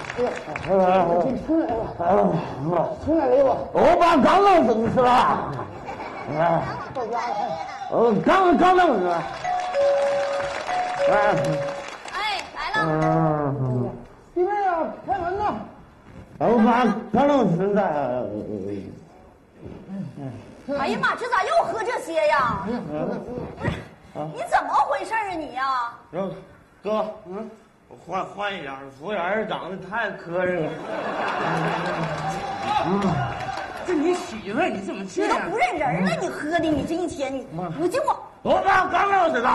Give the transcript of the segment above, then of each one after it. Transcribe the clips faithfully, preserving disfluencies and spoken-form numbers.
出来了吧？我把刚弄死是吧？哎，到家了。我刚刚弄死。 哎，哎，来了。 嗯，弟妹啊，开门呐！我把刚弄死的。 哎呀妈，这咋又喝这些呀？不是，你怎么回事啊你呀？ 哥，嗯。换换一点，服务员长得太磕碜了。 嗯，这你媳妇儿，你怎么这样？ 你都不认人了，你喝的，你这一天，你你听我。 我把刚弄死的。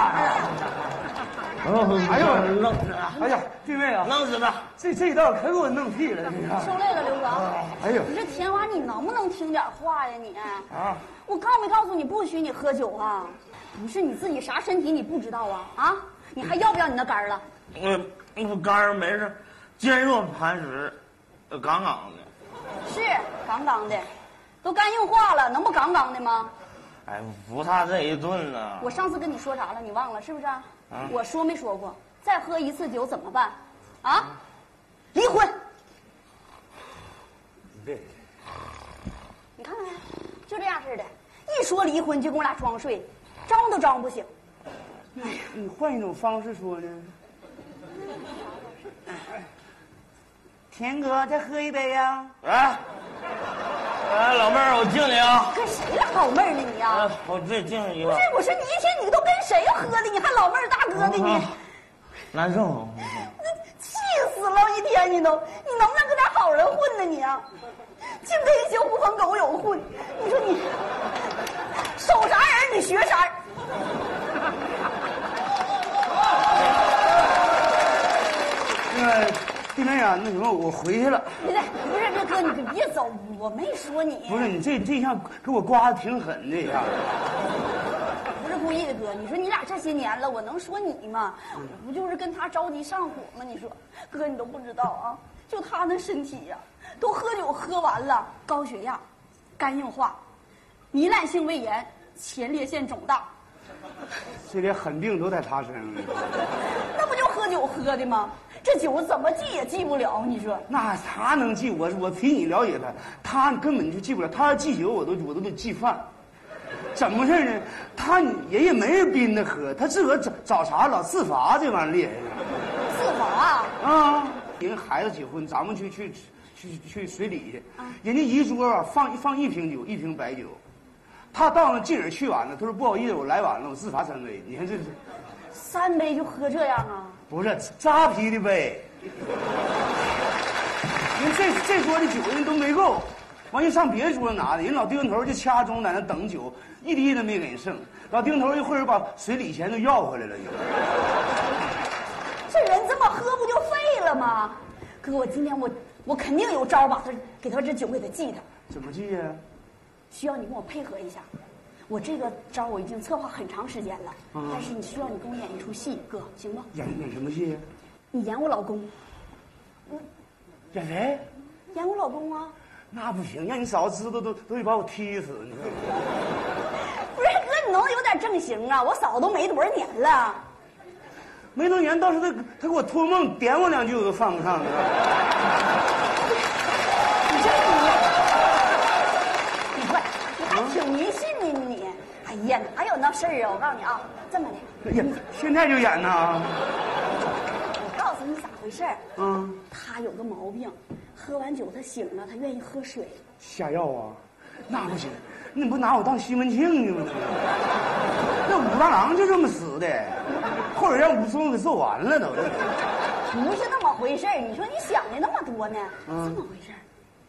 哎呦， 弄死了！ 哎呀，弟妹啊， 弄死的！ 这这一道可给我弄屁了，你看。 受累了，刘哥。 哎呦， 你这甜娃，你能不能听点话呀你？ 啊！ 我告没告诉你不许你喝酒啊？不是你自己啥身体你不知道啊？啊，你还要不要你那肝了？ 嗯。我肝儿没事，坚若磐石，杠杠的。 是杠杠的，都肝硬化了，能不杠杠的吗？ 哎，服他这一顿了。 我上次跟你说啥了？你忘了是不是？ 啊、 我说没说过？再喝一次酒怎么办？啊？离婚。 对。 你看看没？就这样似的，一说离婚就跟我俩装睡，招都招不醒。 哎呀，你换一种方式说呢？田哥，再喝一杯呀！ 哎，哎，老妹儿，我敬你啊！ 跟谁老老妹儿呢你呀、啊？ 我这敬你一个。 不是，我说你一天你都跟谁喝的？你还老妹儿大哥的你？啊、 难受。 气死了！一天你都，你能不能跟点好人混呢你啊？净跟一些狐朋狗友混，你说你守啥人你学啥人。 那个弟妹啊，那什么，我回去了。 别别，不是这哥，你别走，我没说你。 不是你这这一下给我刮的挺狠的呀。 不是故意的哥，你说你俩这些年了，我能说你吗？我不就是跟他着急上火吗？你说，哥你都不知道啊，就他那身体呀、啊，都喝酒喝完了，高血压、肝硬化、糜烂性胃炎、前列腺肿大。 这些狠病都在他身上。 那不就喝酒喝的吗？这酒怎么记也记不了，你说？ 那他能记我？我凭你了解他，他根本就记不了。他要记酒，我都我都得记饭。怎么回事呢？他人也没人逼他喝，他自个儿找找茬老自罚，这玩意儿厉害。 自罚啊！人孩子结婚，咱们去去去去随礼去，啊、人家一桌啊放放一瓶酒，一瓶白酒。他到那劲儿去晚了，他说不好意思，我来晚了，我自罚三杯。你看这是， 三杯就喝这样啊？ 不是扎啤的杯。人这这桌的酒人都没够，完又上别桌拿的，人老丁头就掐钟在那等酒，一滴都没给人剩。老丁头一会儿把随礼钱都要回来了就。 这人这么喝不就废了吗？哥，我今天我我肯定有招把他给他这酒给他记他。 怎么记呀？ 需要你跟我配合一下，我这个招我已经策划很长时间了，嗯、但是你需要你跟我演一出戏，哥，行吗？ 演演什么戏呀？ 你演我老公。 嗯，演谁？ 演我老公啊。 那不行，让你嫂子知道都都得把我踢死，你看。 不是哥，你能有点正形啊？我嫂子都没多少年了。 没多年，倒是他他给我托梦点我两句，我都犯不上了。 你这你。挺迷信的你，哎呀，哪有那事儿啊！我告诉你啊，这么的， 呀，现在就演呢。 我告诉你咋回事儿。 嗯， 他有个毛病，喝完酒他醒了，他愿意喝水。 下药啊？那不行，你不拿我当西门庆呢吗？那武大郎就这么死的，后边让武松给揍完了都。 不是那么回事儿，你说你想的那么多呢？ 嗯、 这么回事儿，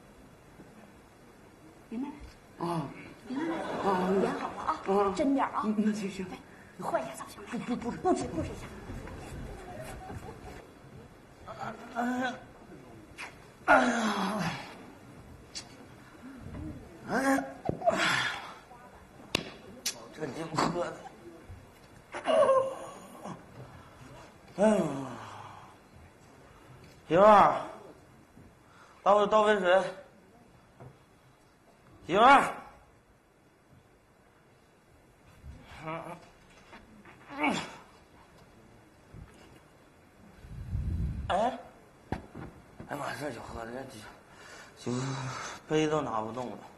明白没？ 啊。 明白没？ 啊， 演好了啊， 啊真点啊。 那行行， 对，你换一下造型来。 不不不不止不止一下。 哎呀，哎呀，哎呀，这酒喝的，哎呀，媳妇儿，倒倒杯水。媳妇儿。嗯嗯，哎， 哎呀妈，这酒喝的这酒杯都拿不动了。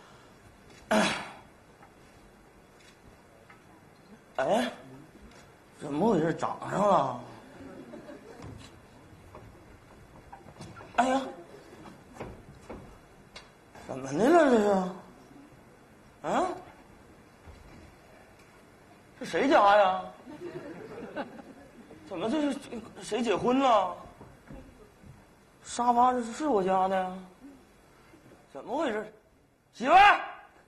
哎，怎么回事？长上了？哎呀，怎么的了这是？啊？这谁家呀？怎么这是谁结婚了？沙发是是我家的？怎么回事？媳妇儿，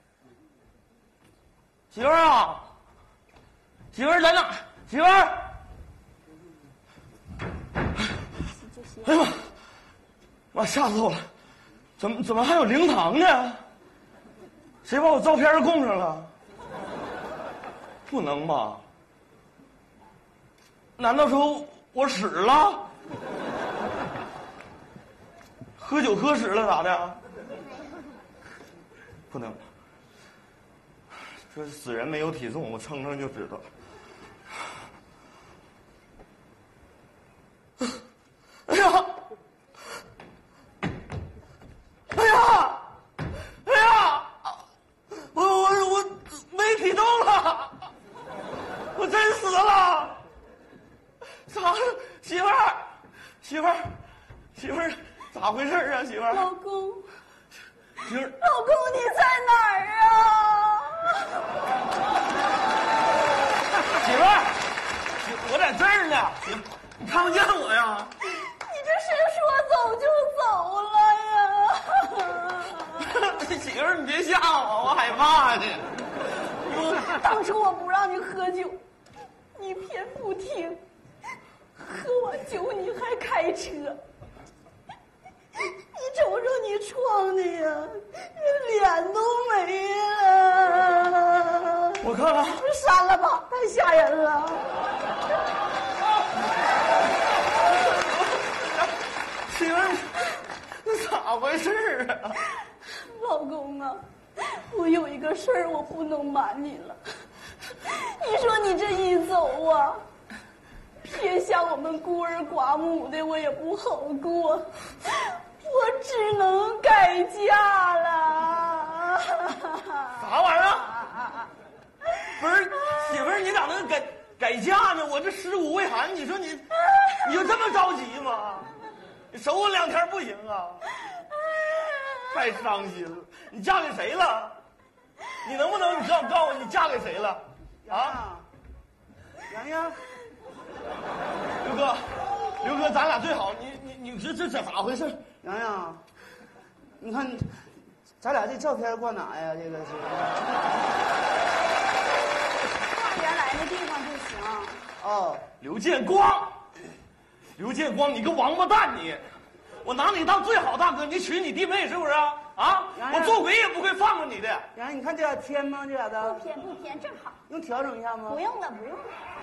媳妇儿啊，媳妇儿在哪？媳妇儿！哎呀妈！妈，吓死我了！怎么怎么还有灵堂呢？谁把我照片供上了？不能吧？难道说我死了？喝酒喝死了咋的？不能，这死人没有体重，我称称就知道。哎呀！哎呀！哎呀！我我我没体重了，我真死了！咋了，媳妇儿？媳妇儿，媳妇儿，咋回事啊？媳妇儿， 老公， 媳妇儿， 老公你在哪儿啊？ 媳妇儿，我在这儿呢，媳妇，你看不见我呀？ 你这是说走就走了呀？ 媳妇儿，你别吓我，我害怕呢。 当初我不让你喝酒，你偏不听，喝完酒你还开车，你瞅瞅你撞的呀，脸都没了。 我看看， 删了吧，太吓人了。 媳妇儿，那咋回事啊？ 老公啊，我有一个事儿我不能瞒你了。你说你这一走啊，偏向我们孤儿寡母的我也不好过，我只能改嫁了。 啥玩意儿？不是，媳妇儿，你咋能改改嫁呢？我这尸骨未寒，你说你，你就这么着急吗？你守我两天不行啊？太伤心了！你嫁给谁了？你能不能你告告诉我你嫁给谁了？啊？ 洋洋， 刘哥，刘哥，咱俩最好，你你你这这这咋回事？ 洋洋，你看，咱俩这照片挂哪呀？这个是放原来的地方就行。 哦， 刘建光，刘建光，你个王八蛋你！我拿你当最好大哥，你娶你弟妹是不是啊？啊！我做鬼也不会放过你的。 洋洋，你看这俩偏吗？这俩的不偏不偏，正好。 用调整一下吗？ 不用了，不用了。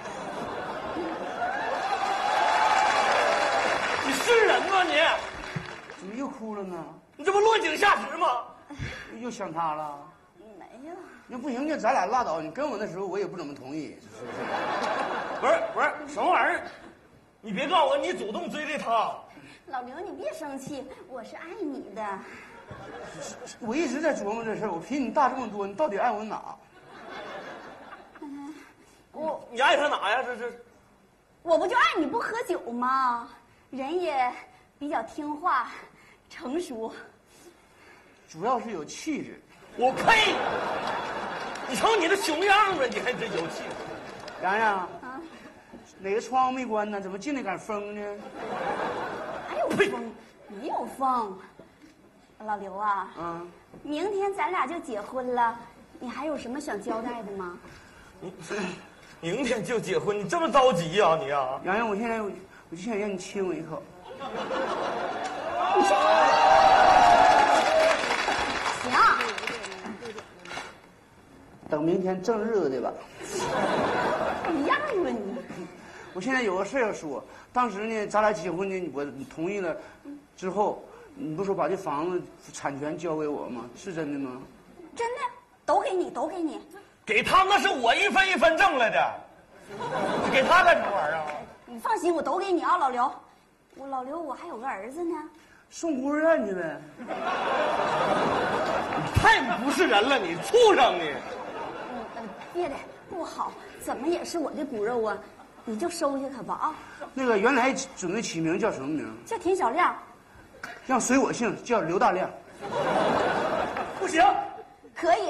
你是人吗你？ 怎么又哭了呢？ 你这不落井下石吗？ 又想他了？ 没了。 那不行，就咱俩拉倒。你跟我那时候，我也不怎么同意，是不是？ 不是不是，什么玩意儿？你别告诉我你主动追的他。 老刘，你别生气，我是爱你的。 我一直在琢磨这事儿，我比你大这么多，你到底爱我哪？ 嗯，我你爱他哪呀？这是， 我不就爱你不喝酒吗？人也比较听话，成熟。 主要是有气质。 我呸！你瞅你这熊样子，你还真有气质。 洋洋， 啊， 哪个窗户没关呢？怎么进来点风呢？ 哪有风？没有风。老刘啊， 嗯， 明天咱俩就结婚了，你还有什么想交代的吗？ 你明天就结婚，你这么着急呀、啊、你啊？ 洋洋，我现在我就想让你亲我一口。 行， 等明天正日子的吧。 一样吧你。 我现在有个事要说，当时呢，咱俩结婚呢，我同意了，之后，你不说把这房子产权交给我吗？是真的吗？ 真的，都给你，都给你。 给他那是我一分一分挣来的，你给他干什么玩意儿啊？ 你放心，我都给你啊，老刘。我老刘，我还有个儿子呢。 送孤儿院去呗。 你太不是人了，你畜生你！ 嗯，爹爹不好，怎么也是我的骨肉啊，你就收下他吧啊。 那个原来准备起名叫什么名？ 叫田小亮。 让随我姓，叫刘大亮。 不行， 可以。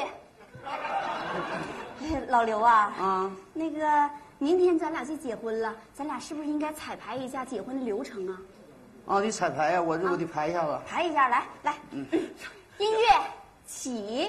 老刘啊， 啊， 那个明天咱俩就结婚了，咱俩是不是应该彩排一下结婚的流程啊？ 啊，得彩排呀、啊，我这我得排一下子。 排一下，来来，嗯，音乐起。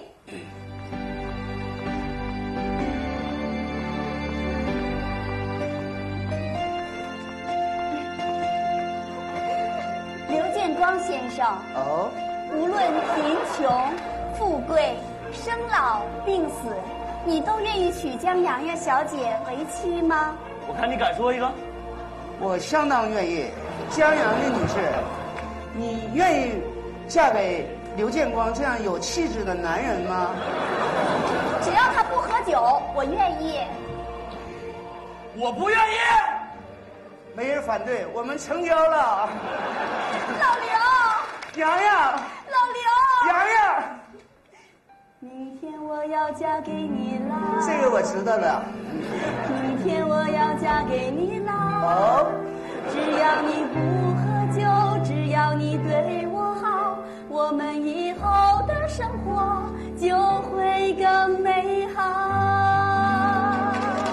刘建光先生， 哦， 无论贫穷、富贵、生老病死，你都愿意娶江洋洋小姐为妻吗？ 我看你敢说一个。 我相当愿意。江洋的女士，你愿意嫁给刘建光这样有气质的男人吗？ 只要他不喝酒，我愿意。 我不愿意。 没人反对，我们成交了。 老刘， 洋洋， 老刘， 洋洋， 明天我要嫁给你啦。 这个我知道了。 明天我要嫁给你啦。 哦， 只要你不喝酒，只要你对我好，我们以后的生活就会更美好。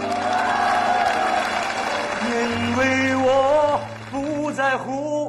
因为我不在乎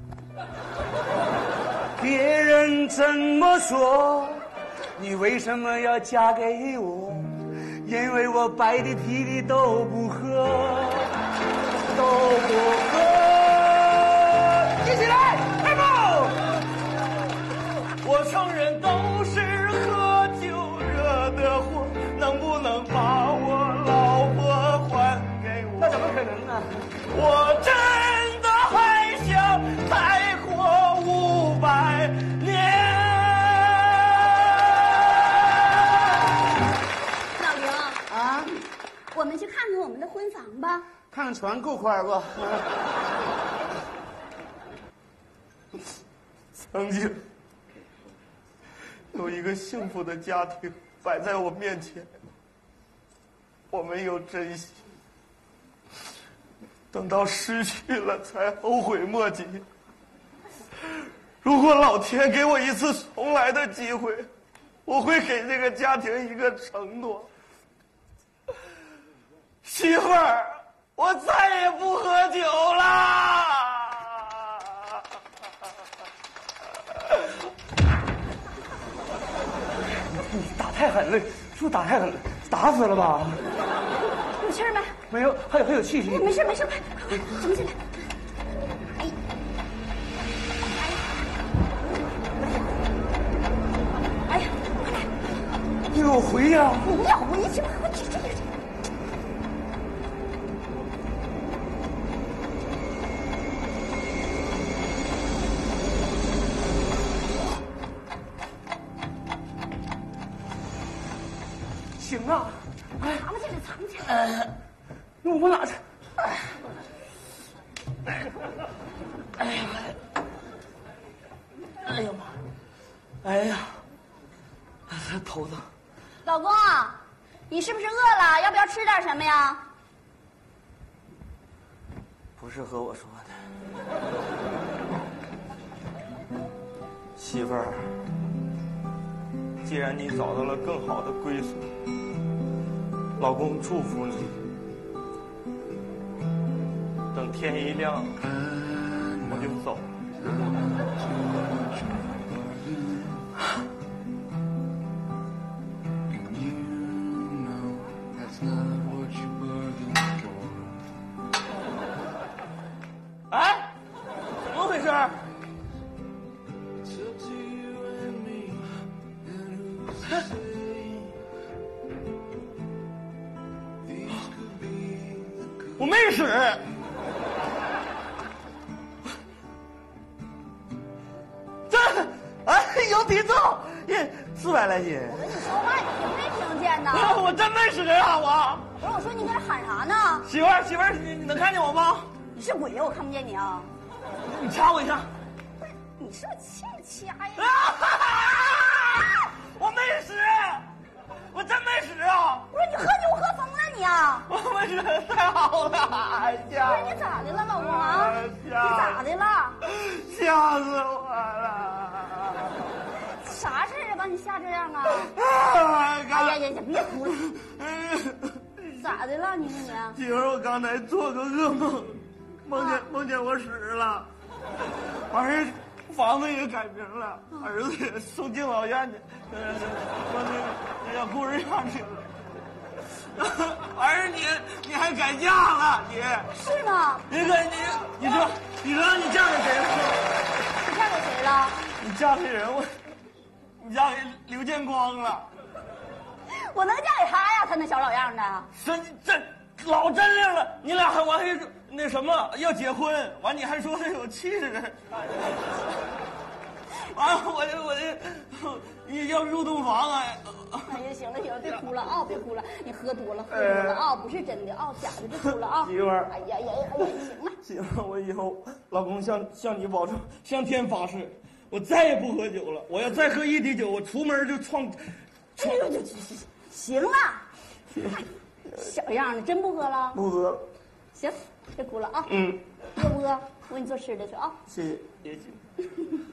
别人怎么说，你为什么要嫁给我？因为我白的啤的都不喝，都不喝。一起来，开步！ 我承认都是喝酒惹的祸，能不能把我老婆还给我？ 那怎么可能呢？ 我真的还想再活五百年。 老刘啊， 我们去看看我们的婚房吧。 看看船够宽不？ 曾经有一个幸福的家庭摆在我面前，我没有珍惜，等到失去了才后悔莫及。如果老天给我一次重来的机会，我会给这个家庭一个承诺：媳妇儿，我再也不喝酒啦。 你打太狠了，是不是打太狠了？打死了吧？ 有气儿没？ 没有，还有还有气息。 没事没事，快快整起来。哎，哎呀，快来！ 你给我回去啊！ 不要回去吧，我这这这。 行啊，哎， 藏起来，藏起来。 呃，那我往哪去？哎呀，哎呀妈！哎呀，头疼。 老公，你是不是饿了？要不要吃点什么呀？ 不是和我说的，媳妇儿，既然你找到了更好的归宿，老公祝福你。等天一亮，我就走。哎，怎么回事？我没使。这，哎，有体重，耶，四百来斤。 我跟你说话，你听没听见呢？ 我真没使啊，我。 不是，我说你搁这喊啥呢？ 媳妇儿，媳妇儿，你你能看见我吗？ 你是鬼呀，我看不见你啊！ 你掐我一下。 你你是不是欠掐呀？ 啊！我没使，我真没使啊！ 我说你喝酒喝疯了你啊！ 我没使，太好了！哎呀， 不是你咋的了，老公啊？你咋的了？ 吓死我了！ 啥事儿啊？把你吓这样啊？ 哎哎呀呀呀！别哭了，咋的了你你？ 媳妇儿，我刚才做个噩梦，梦见梦见我死了，完事房子也改名了，儿子也送敬老院去，呃，说那个让孤儿院去了。完事你你还改嫁了，你是吗？ 那个你你说你说你嫁给谁了？ 你嫁给谁了？ 你嫁给人我，你嫁给刘建光了。 我能嫁给他呀？他那小老样的。 这这老真灵了，你俩还完还说那什么要结婚，完你还说他有气质，完了我这我这你要入洞房啊！ 哎呀，行了行了，别哭了啊，别哭了，你喝多了喝多了啊，不是真的啊，假的，别哭了啊。 媳妇儿， 哎呀呀呀，哎呀，行了。 媳妇儿，我以后老公向向你保证，向天发誓，我再也不喝酒了。我要再喝一滴酒，我出门就撞。 哎呦，就行了，小样的，真不喝了？ 不喝了。 行，别哭了啊。 嗯。 饿不饿？我给你做吃的去啊。 谢谢，也行。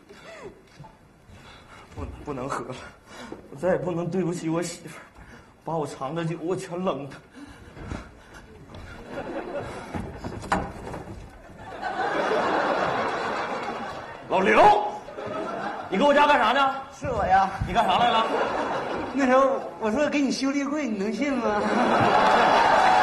不不能喝了，我再也不能对不起我媳妇儿，把我藏的酒我全扔她。老刘，你搁我家干啥呢？ 是我呀。 你干啥来了？ 那时候我说给你修立柜，你能信吗？